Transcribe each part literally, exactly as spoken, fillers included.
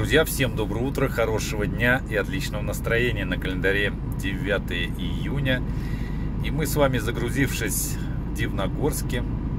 Друзья, всем доброе утро, хорошего дня и отличного настроения. На календаре девятое июня. И мы с вами, загрузившись в Дивногорске,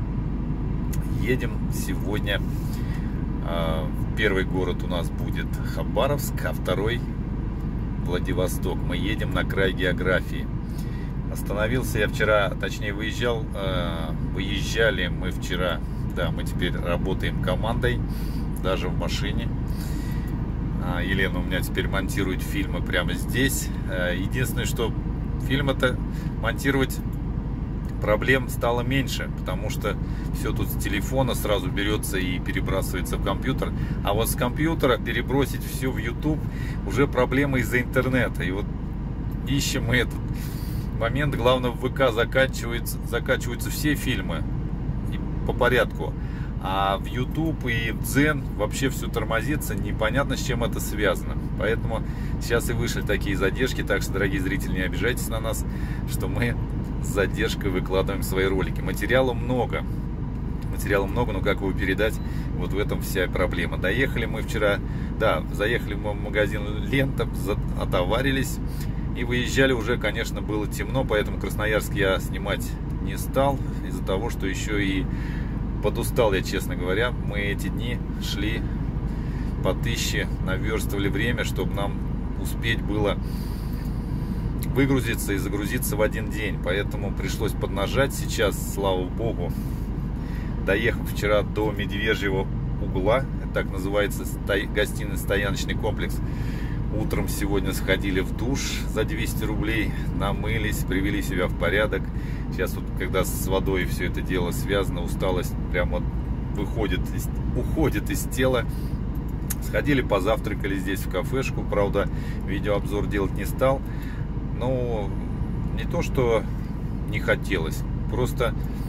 едем сегодня. Первый город у нас будет Хабаровск, а второй Владивосток. Мы едем на край географии. Остановился я вчера, точнее выезжал, выезжали мы вчера, да, мы теперь работаем командой, даже в машине. Елена у меня теперь монтирует фильмы прямо здесь. Единственное, что фильм это монтировать проблем стало меньше, потому что все тут с телефона сразу берется и перебрасывается в компьютер. А вот с компьютера перебросить все в YouTube уже проблема из-за интернета. И вот ищем мы этот момент. Главное, в ВК закачиваются, закачиваются все фильмы и по порядку. А в YouTube и в Дзен вообще все тормозится, непонятно, с чем это связано. Поэтому сейчас и вышли такие задержки. Так что, дорогие зрители, не обижайтесь на нас, что мы с задержкой выкладываем свои ролики. Материала много. Материала много, но как его передать, вот в этом вся проблема. Доехали мы вчера, да, заехали мы в магазин «Лента», отоварились и выезжали уже, конечно, было темно, поэтому Красноярск я снимать не стал, из-за того, что еще и подустал я, честно говоря. Мы эти дни шли по тысяче, наверстывали время, чтобы нам успеть было выгрузиться и загрузиться в один день. Поэтому пришлось поднажать. Сейчас, слава богу, доехав вчера до Медвежьего угла, так называется гостиный стояночный комплекс, утром сегодня сходили в душ за двести рублей, намылись, привели себя в порядок. Сейчас вот, когда с водой все это дело связано, усталость прямо выходит, из, уходит из тела. Сходили, позавтракали здесь в кафешку. Правда, видеообзор делать не стал. Но не то, что не хотелось. Просто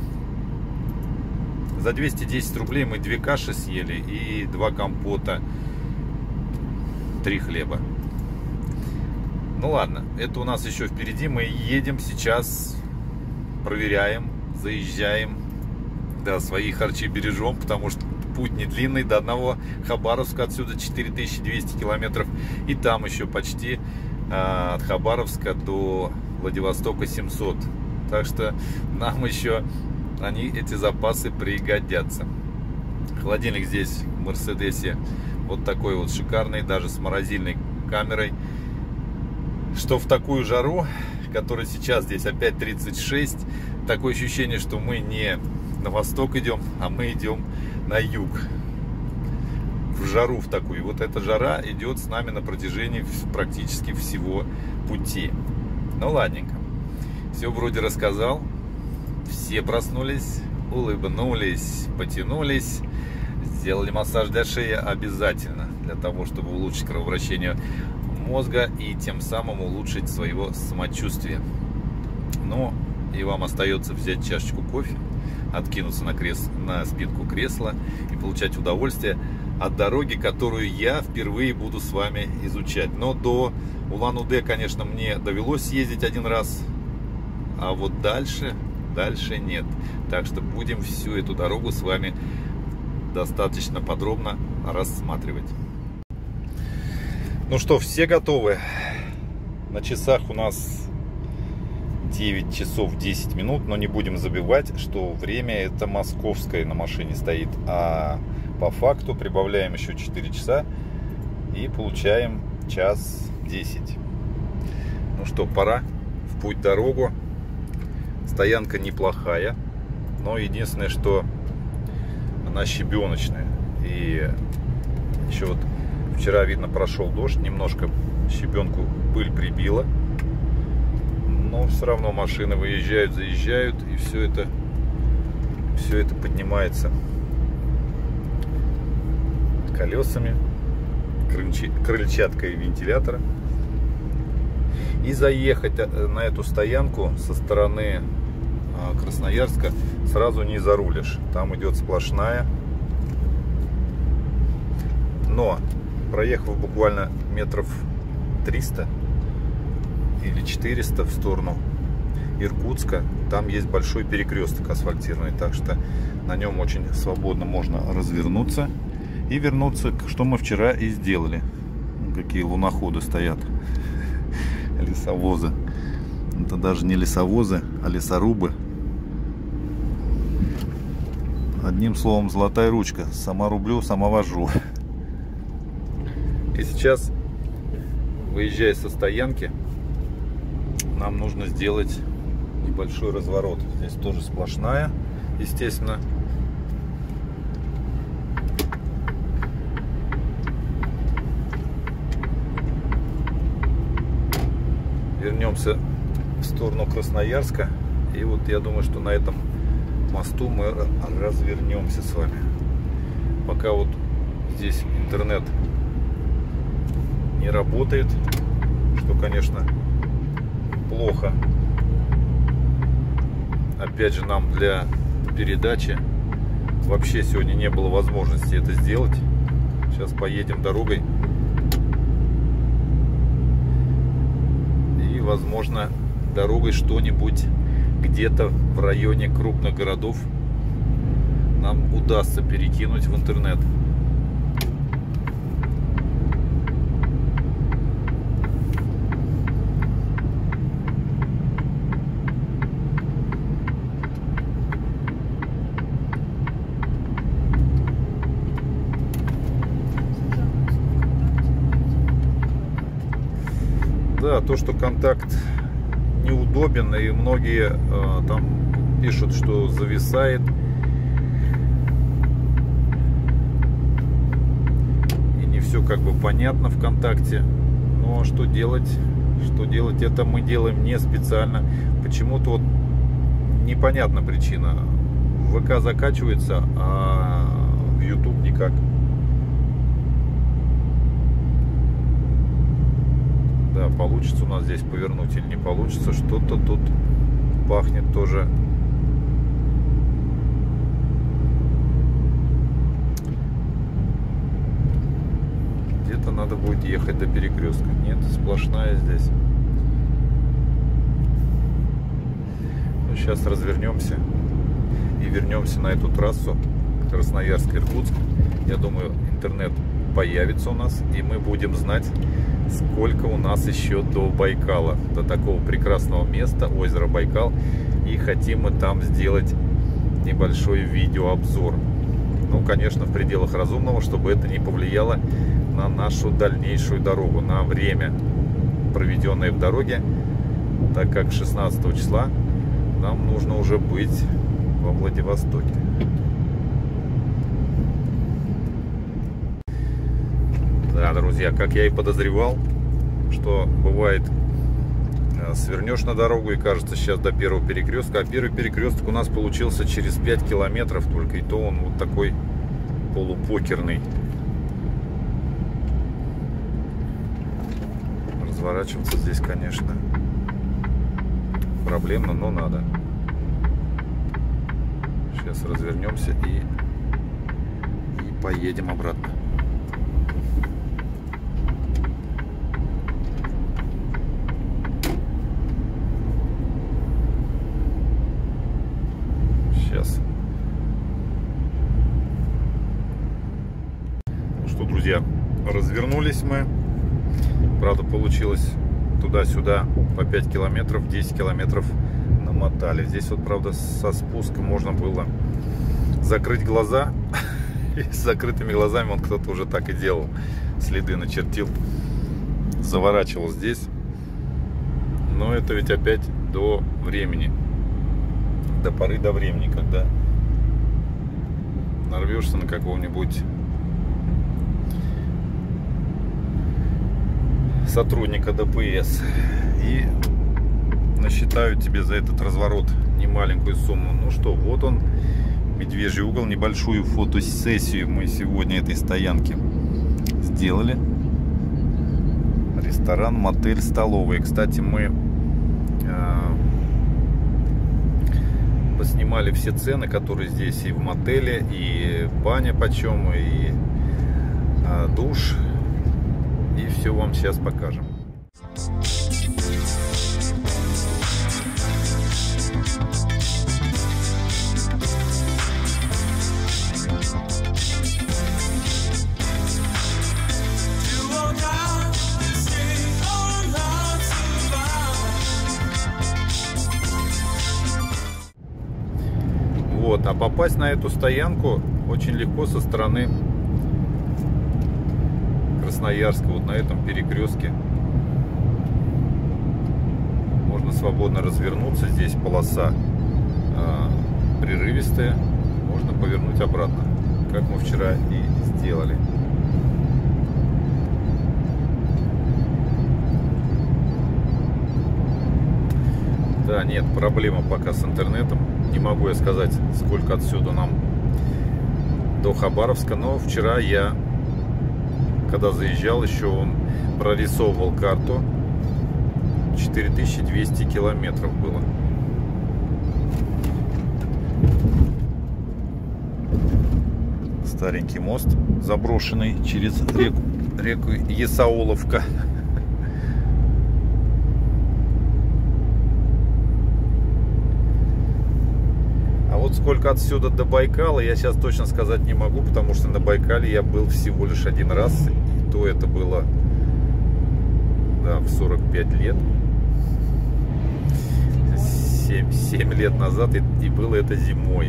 за двести десять рублей мы две каши съели и два компота, три хлеба. Ну ладно, это у нас еще впереди. Мы едем сейчас, проверяем, заезжаем. Да, свои харчи бережем, потому что путь не длинный. До одного Хабаровска отсюда четыре тысячи двести километров. И там еще почти а, от Хабаровска до Владивостока семьсот. Так что нам еще они, эти запасы, пригодятся. Холодильник здесь в Мерседесе вот такой вот шикарный, даже с морозильной камерой. Что в такую жару, которая сейчас здесь опять тридцать шесть, такое ощущение, что мы не на восток идем, а мы идем на юг. В жару в такую. Вот эта жара идет с нами на протяжении практически всего пути. Ну ладненько. Все вроде рассказал. Все проснулись, улыбнулись, потянулись. Сделали массаж для шеи обязательно, для того, чтобы улучшить кровообращение мозга и тем самым улучшить своего самочувствие. Ну, и вам остается взять чашечку кофе, откинуться на, крес... на спинку кресла и получать удовольствие от дороги, которую я впервые буду с вами изучать. Но до Улан-Удэ, конечно, мне довелось съездить один раз, а вот дальше, дальше нет. Так что будем всю эту дорогу с вами достаточно подробно рассматривать. Ну что, все готовы? На часах у нас девять часов десять минут, но не будем забывать, что время это московское на машине стоит, а по факту прибавляем еще четыре часа и получаем час десять. Ну что, пора в путь-дорогу. Стоянка неплохая, но единственное, что она щебеночная. И еще вот вчера, видно, прошел дождь, немножко щебенку, пыль прибила. Но все равно машины выезжают, заезжают, и все это, все это поднимается колесами, крыльчаткой вентилятора. И заехать на эту стоянку со стороны Красноярска сразу не зарулишь. Там идет сплошная. Но проехав буквально метров триста или четыреста в сторону Иркутска, там есть большой перекресток асфальтированный, так что на нем очень свободно можно развернуться и вернуться, что мы вчера и сделали. Какие луноходы стоят, лесовозы. Это даже не лесовозы, а лесорубы. Одним словом, золотая ручка. Сама рублю, сама вожу. И сейчас, выезжая со стоянки, нам нужно сделать небольшой разворот. Здесь тоже сплошная, естественно. Вернемся в сторону Красноярска. И вот я думаю, что на этом мосту мы развернемся с вами. Пока вот здесь интернет не работает, что, конечно, плохо. Опять же, нам для передачи вообще сегодня не было возможности это сделать. Сейчас поедем дорогой. И, возможно, дорогой что-нибудь где-то в районе крупных городов нам удастся перекинуть в интернет. Да, то, что контакт неудобен, и многие э, там пишут, что зависает. И не все как бы понятно ВКонтакте. Но что делать? Что делать? Это мы делаем не специально. Почему-то вот непонятна причина. ВК закачивается, а в YouTube никак. Да, получится у нас здесь повернуть или не получится. Что-то тут пахнет тоже. Где-то надо будет ехать до перекрестка. Нет, сплошная здесь. Ну, сейчас развернемся и вернемся на эту трассу Красноярск-Иркутск. Я думаю, интернет появится у нас, и мы будем знать, сколько у нас еще до Байкала, до такого прекрасного места, озера Байкал. И хотим мы там сделать небольшой видеообзор. Ну, конечно, в пределах разумного, чтобы это не повлияло на нашу дальнейшую дорогу, на время, проведенное в дороге, так как шестнадцатого числа нам нужно уже быть во Владивостоке. Да, друзья, как я и подозревал, что бывает, свернешь на дорогу и кажется сейчас до первого перекрестка, а первый перекресток у нас получился через пять километров только, и то он вот такой полупокерный. Разворачиваться здесь, конечно, проблемно, но надо. Сейчас развернемся и, и поедем обратно. Сейчас. Ну что, друзья, развернулись мы. Правда, получилось туда-сюда по пять километров, десять километров намотали. Здесь вот, правда, со спуска можно было закрыть глаза. И с закрытыми глазами он кто-то уже так и делал. Следы начертил. Заворачивал здесь. Но это ведь опять до времени. До поры до времени, когда нарвешься на какого-нибудь сотрудника ДПС и насчитают тебе за этот разворот немаленькую сумму. Ну что, вот он, медвежий угол. Небольшую фотосессию мы сегодня этой стоянки сделали. Ресторан, мотель, столовая. Кстати, мы э, поснимали все цены, которые здесь и в мотеле, и баня почем, и э, душ. И все вам сейчас покажем. Вот, а попасть на эту стоянку очень легко со стороны Красноярска, вот на этом перекрестке. Можно свободно развернуться, здесь полоса э, прерывистая, можно повернуть обратно, как мы вчера и сделали. Да, нет, проблема пока с интернетом. Не могу я сказать, сколько отсюда нам до Хабаровска, но вчера я, когда заезжал, еще он прорисовывал карту. четыре тысячи двести километров было. Старенький мост, заброшенный через реку, реку Есауловка. А вот сколько отсюда до Байкала, я сейчас точно сказать не могу, потому что на Байкале я был всего лишь один раз, и то это было, да, в сорок пять лет. семь лет назад, и, и было это зимой.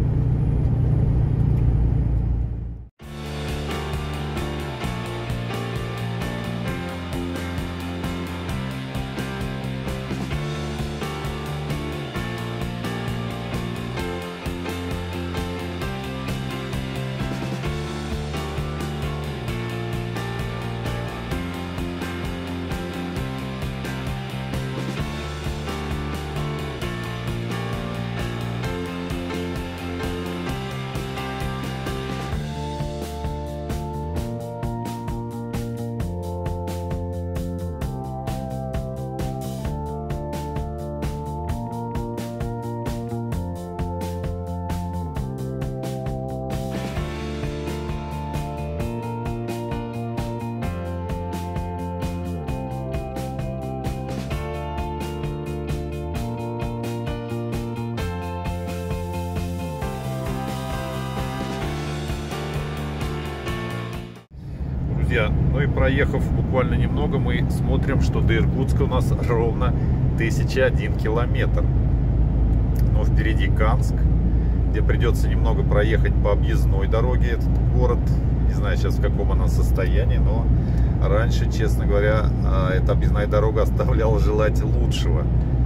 Ну и проехав буквально немного, мы смотрим, что до Иркутска у нас ровно тысяча один километр. Но впереди Канск, где придется немного проехать по объездной дороге этот город. Не знаю сейчас в каком она состоянии, но раньше, честно говоря, эта объездная дорога оставляла желать лучшего.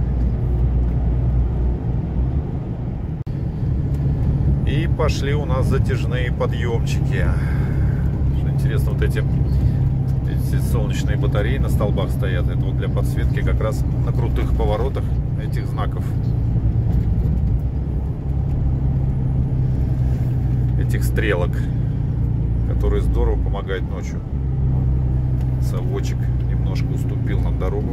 И пошли у нас затяжные подъемчики. Интересно, вот эти, эти солнечные батареи на столбах стоят. Это вот для подсветки как раз на крутых поворотах этих знаков. Этих стрелок, которые здорово помогают ночью. Совочек немножко уступил нам дорогу.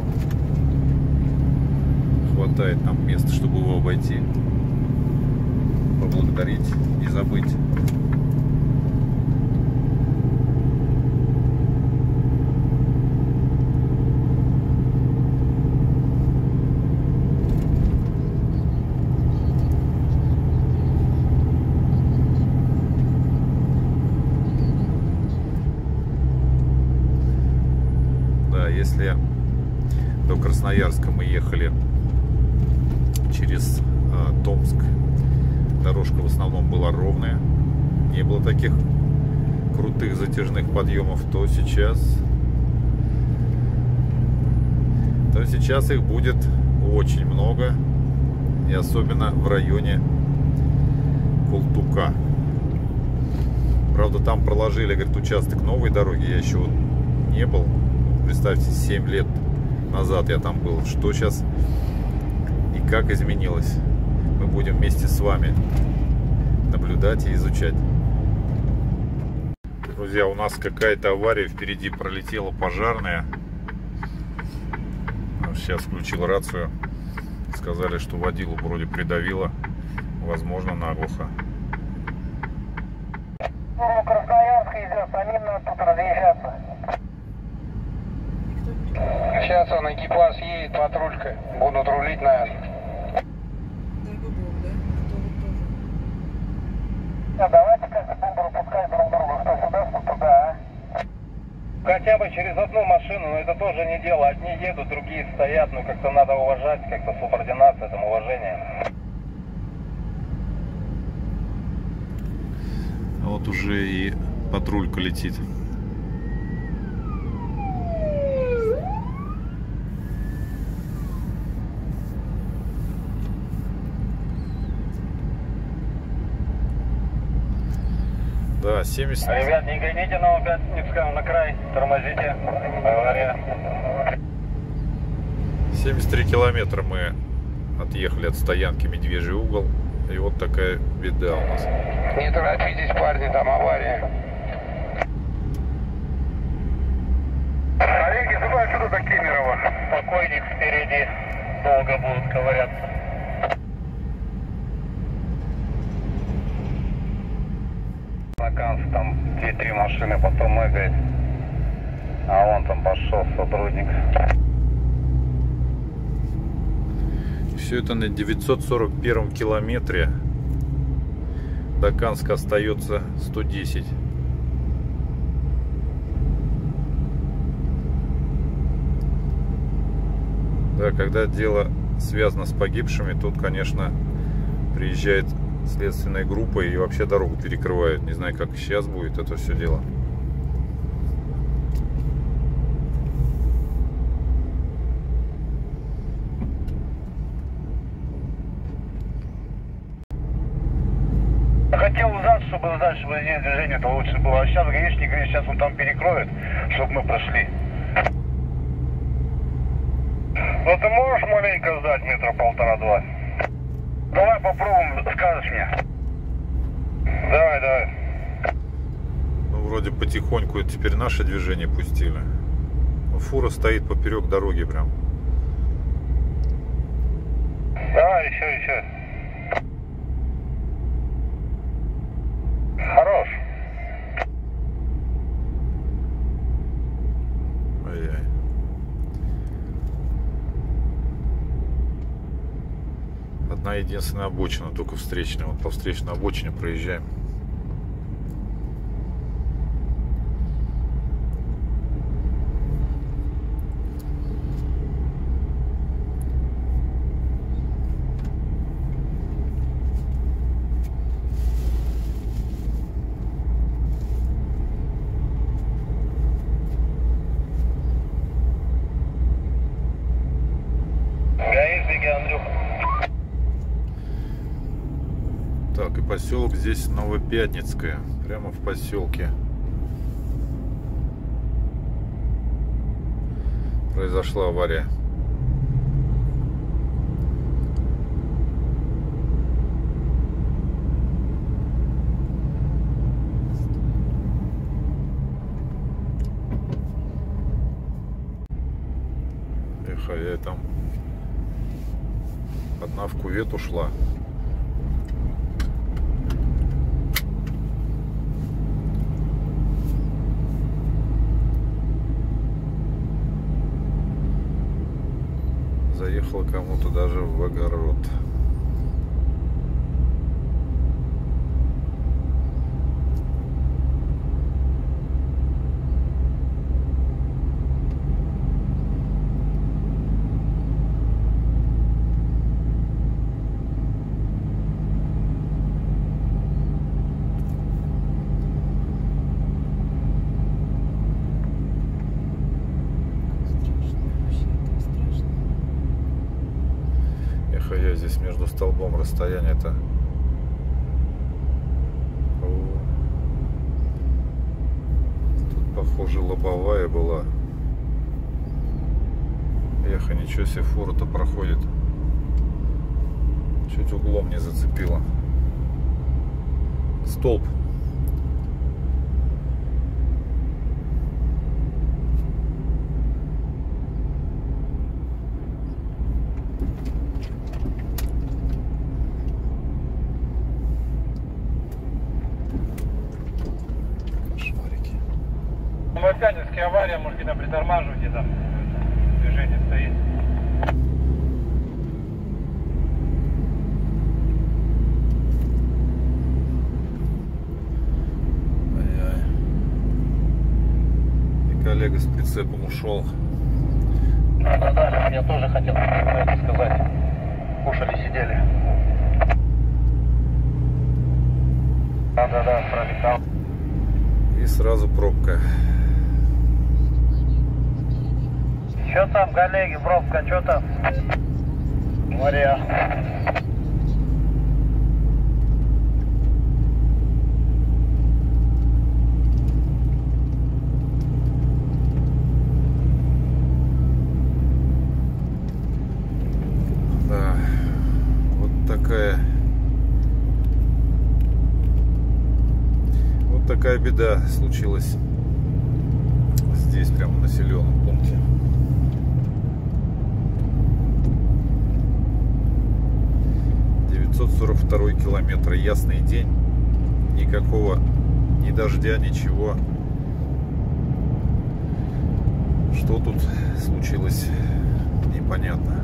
Хватает нам места, чтобы его обойти. Поблагодарить, не забыть. Если до Красноярска мы ехали через э, Томск, дорожка в основном была ровная, не было таких крутых затяжных подъемов, то сейчас, то сейчас их будет очень много, и особенно в районе Култука. Правда, там проложили, говорит, участок новой дороги, я еще не был. Представьте, семь лет назад я там был. Что сейчас и как изменилось, мы будем вместе с вами наблюдать и изучать. Друзья, у нас какая-то авария, впереди пролетела пожарная. Сейчас включил рацию. Сказали, что водилу вроде придавило, возможно, наглухо. Красноярск идет, они нам тут разъезжаться. Сейчас он, экипаж едет, патрулька. Будут рулить, наверное. Дай бы Бог, да? А то вот тоже. А давайте как-то будем пропускать друг друга. Что сюда, что туда, а? Хотя бы через одну машину, но это тоже не дело. Одни едут, другие стоят. Ну как-то надо уважать, как-то субординация, там уважение. А вот уже и патрулька летит. Да, семьдесят. Ребят, не гоните Новопятницком на край, тормозите. Авария. семьдесят три километра мы отъехали от стоянки Медвежий угол. И вот такая беда у нас. Не торопитесь, парни, там авария. Олеги, сюда, сюда до Кемерово. Покойник впереди. Долго будут ковыряться. Там две-три машины, потом эгает. А вон там пошел сотрудник. Все это на девятьсот сорок первом километре. До Канска остается сто десять. Да, когда дело связано с погибшими, тут, конечно, приезжает следственная группа и вообще дорогу перекрывают. Не знаю, как сейчас будет это все дело. Хотел узнать, чтобы узнать, чтобы здесь движение-то лучше было. А сейчас гаишник говорит, сейчас он там перекроет, чтобы мы прошли. Ну ты можешь маленько сдать метра полтора-два? Давай попробуем, скажешь мне. Давай, давай. Ну, вроде потихоньку это теперь наше движение пустили. Но фура стоит поперек дороги прям. Давай, еще, еще. Хорош. Ай-яй. Одна единственная обочина, только встречная. Вот по встречной обочине проезжаем. Гаишники, Андрюха. Так, и поселок здесь Новопятницкое. Прямо в поселке произошла авария. Эх, а я там одна в кювет ушла. Заехала кому-то даже в огород. Я здесь между столбом расстояние-то. Тут, похоже, лобовая была. Эх, а ничего себе, фура-то проходит. Чуть углом не зацепила. Столб. Новопятницкая авария, может где-то притормаживайте, там движение стоит. Ай-яй. И коллега с прицепом ушел. Да-да-да, я тоже хотел это сказать. Кушали, сидели. Да-да-да, пролетал. И сразу пробка. Что там, коллеги, пробка, что там? Моря. Да, вот такая, вот такая беда случилась здесь, прямо в населенном пункте. девятьсот сорок второй километр, ясный день, никакого ни дождя, ничего. Что тут случилось, непонятно.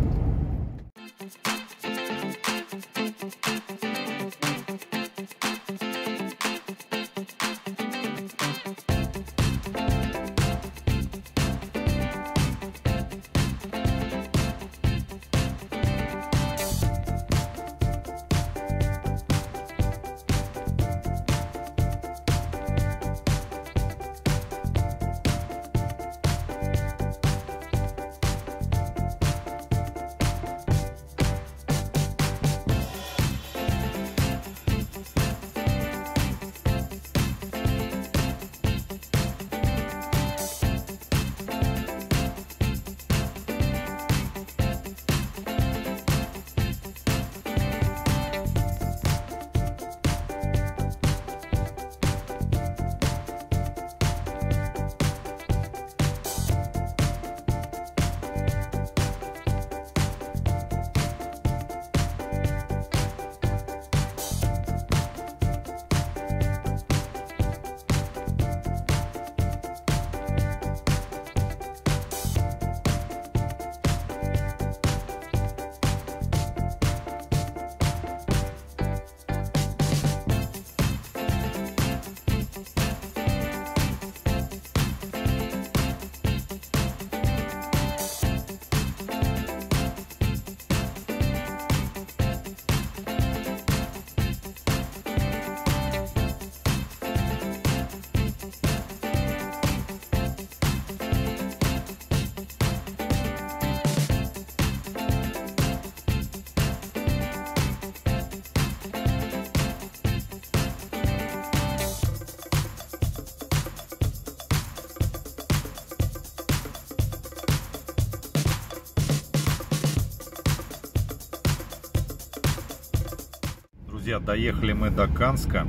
Друзья, доехали мы до Канска.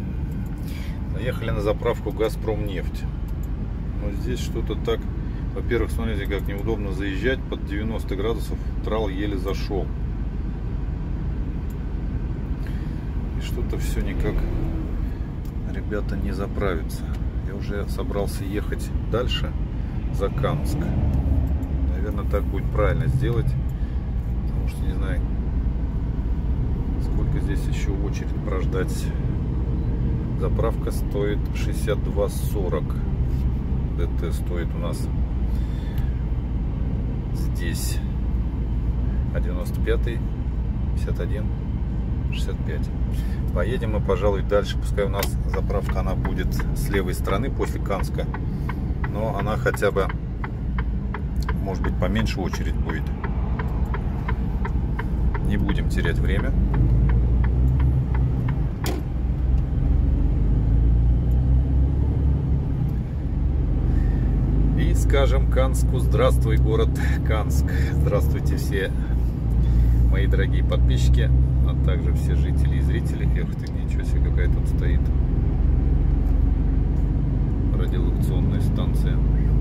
Доехали на заправку Газпромнефть. Но здесь что-то так... Во-первых, смотрите, как неудобно заезжать. Под девяносто градусов трал еле зашел. И что-то все никак ребята не заправятся. Я уже собрался ехать дальше, за Канск. Наверное, так будет правильно сделать. Потому что не знаю, сколько здесь еще очередь прождать. Заправка стоит шестьдесят два сорок. ДТ стоит у нас здесь а девяносто пятый, пятьдесят один, шестьдесят пять. Поедем мы, пожалуй, дальше. Пускай у нас заправка, она будет с левой стороны после Канска, но она хотя бы, может быть, поменьше очередь будет. Не будем терять время. И скажем Канску: здравствуй, город Канск. Здравствуйте все мои дорогие подписчики, а также все жители и зрители. Эх ты, ничего себе, какая тут стоит радиолокационная станция.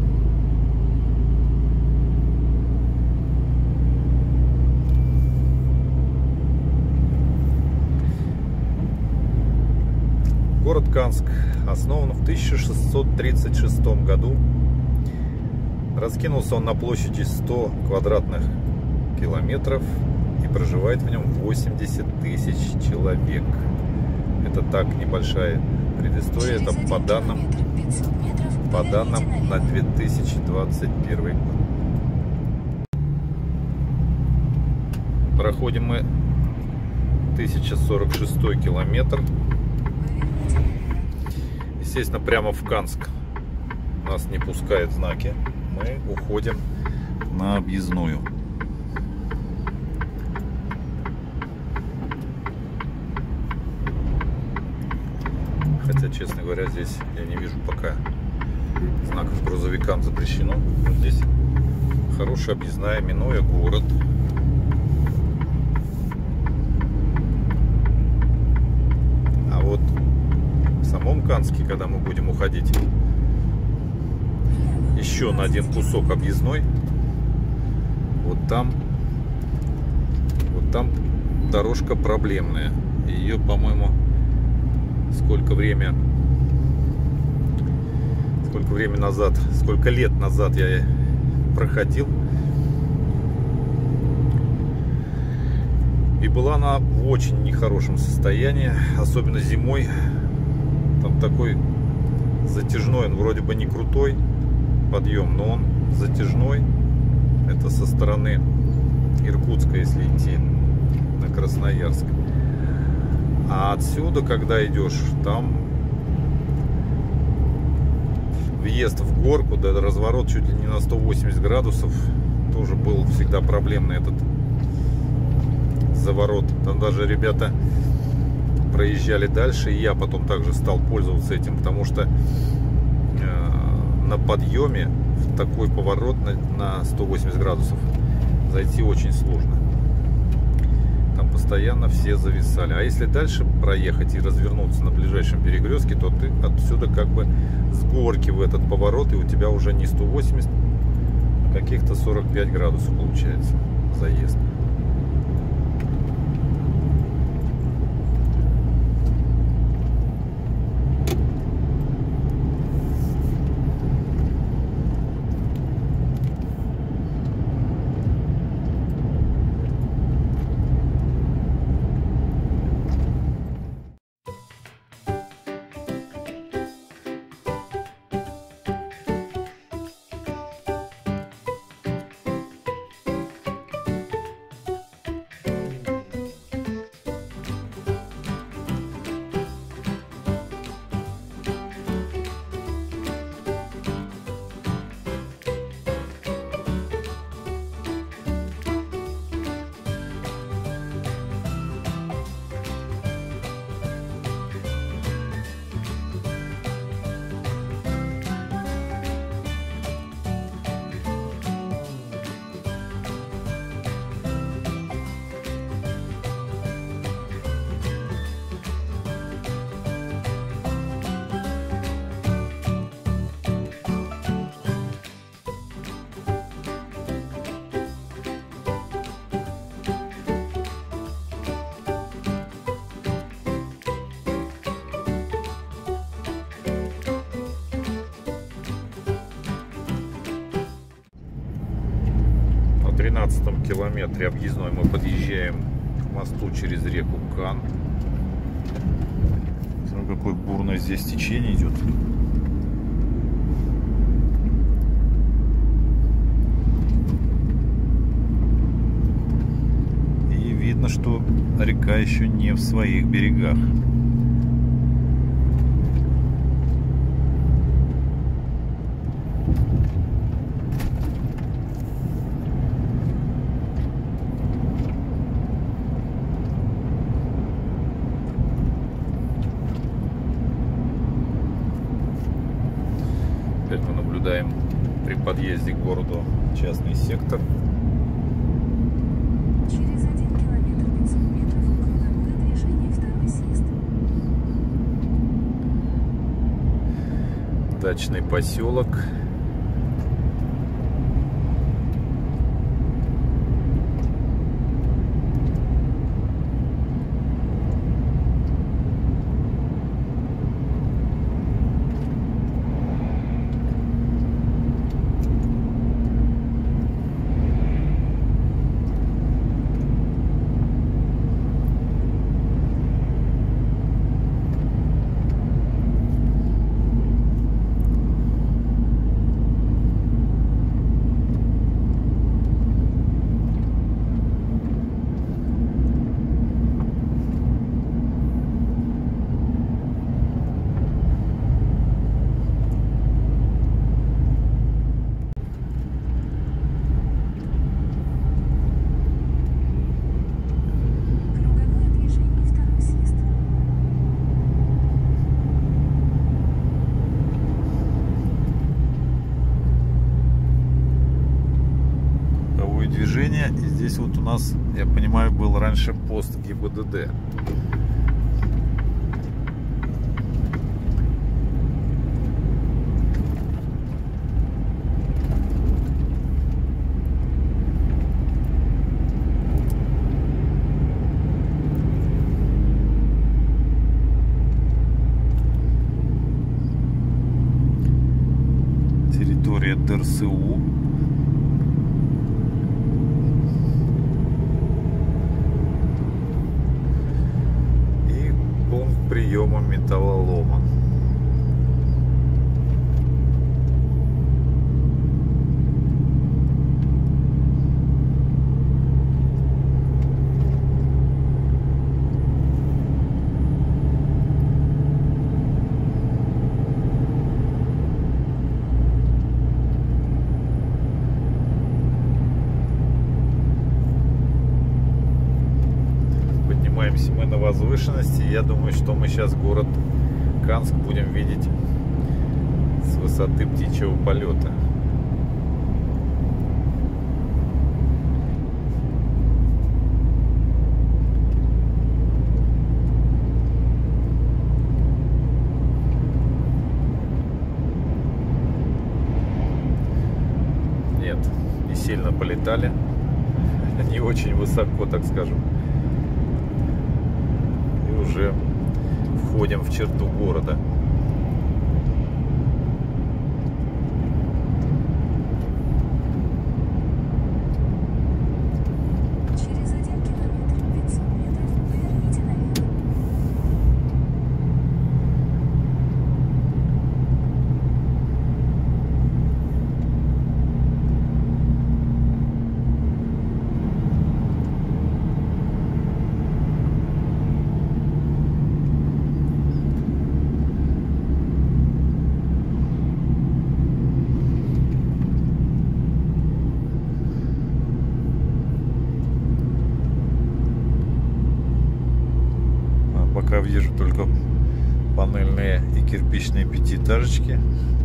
Город Канск основан в тысяча шестьсот тридцать шестом году. Раскинулся он на площади сто квадратных километров и проживает в нем восемьдесят тысяч человек. Это так, небольшая предыстория. Это по данным, по данным на две тысячи двадцать первый год. Проходим мы тысяча сорок шестой километр. Естественно, прямо в Канск нас не пускают знаки. Мы уходим на объездную. Хотя, честно говоря, здесь я не вижу пока знаков грузовикам запрещено. Но здесь хорошая объездная, минуя город. А вот в самом Канске, когда мы будем уходить еще на один кусок объездной, вот там вот там дорожка проблемная. Ее, по-моему, сколько время сколько времени назад, сколько лет назад я проходил, и была она в очень нехорошем состоянии, особенно зимой. Там такой затяжной, он вроде бы не крутой подъем, но он затяжной. Это со стороны Иркутска, если идти на Красноярск. А отсюда, когда идешь, там въезд в горку, да, разворот чуть ли не на сто восемьдесят градусов. Тоже был всегда проблемный этот заворот. Там даже ребята проезжали дальше, и я потом также стал пользоваться этим, потому что э, на подъеме в такой поворот на, на сто восемьдесят градусов зайти очень сложно. Там постоянно все зависали. А если дальше проехать и развернуться на ближайшем перекрестке, то ты отсюда как бы с горки в этот поворот, и у тебя уже не сто восемьдесят, а каких-то сорок пять градусов получается заезд. На тринадцатом километре объездной мы подъезжаем к мосту через реку Кан. Смотри, какое бурное здесь течение идет. И видно, что река еще не в своих берегах. Мы наблюдаем при подъезде к городу частный сектор. Через один километр пятьсот метров круговое движение, второй съезд. Дачный поселок. движения. И здесь вот у нас, я понимаю, был раньше пост ГИБДД. Территория ДРСУ. И пункт приема металлолома. Поднимаемся мы на возвышенности. Я думаю, что мы сейчас город Канск будем видеть с высоты птичьего полета. Нет, не сильно полетали. Не очень высоко, так скажем. Уже входим в черту города. Через один километр пятьсот метров поверните налево. Пока вижу только панельные и кирпичные пятиэтажечки.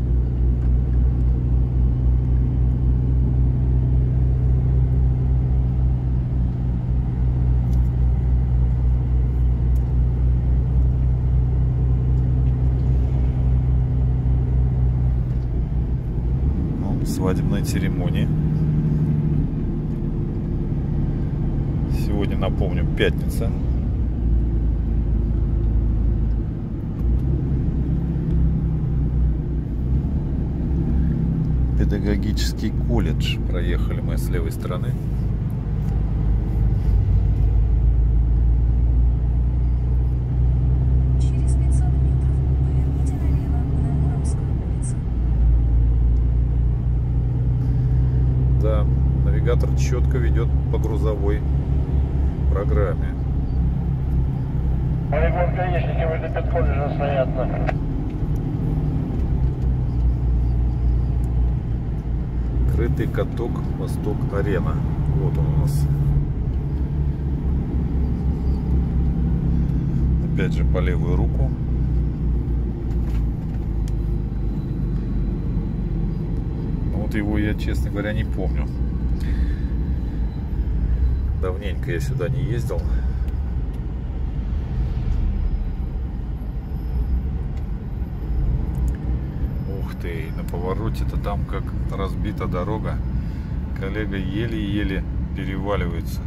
Ну, свадебная церемония. Сегодня, напомню, пятница. Педагогический колледж. Проехали мы с левой стороны. Через пятьсот метров поверните налево на Муромскую улицу. Да, навигатор четко ведет по грузовой программе. Полигон гаишники возле педколледжа стоят. Крытый каток Восток-Арена. Вот он у нас. Опять же по левую руку. Но вот его я, честно говоря, не помню. Давненько я сюда не ездил. Ух ты, на повороте-то там как разбита дорога. Коллега еле-еле переваливается.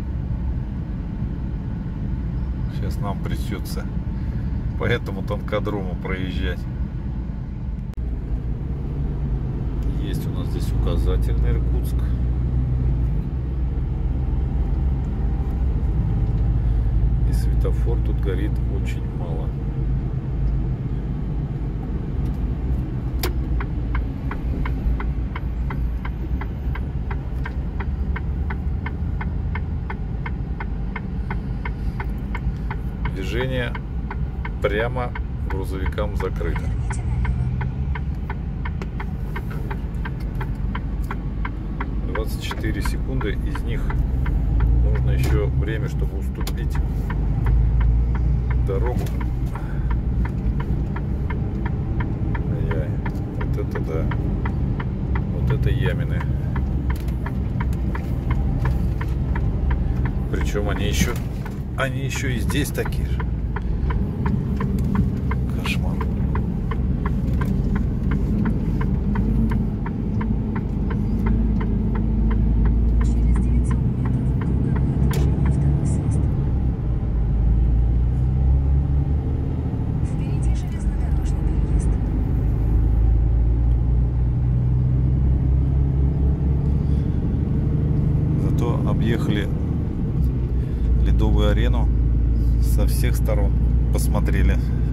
Сейчас нам придется по этому танкодрому проезжать. Есть у нас здесь указательный Иркутск. И светофор тут горит очень мало. Движение прямо грузовикам закрыто. Поверните налево. двадцать четыре секунды, из них нужно еще время, чтобы уступить дорогу. Ай-яй, вот это да, вот это ямины. Причем они еще, они еще и здесь такие же. Кошмар. Через девятьсот метров круговое движение второй съезд. Впереди железнодорожный переезд. Зато объехали Ледовую арену со всех сторон, посмотрели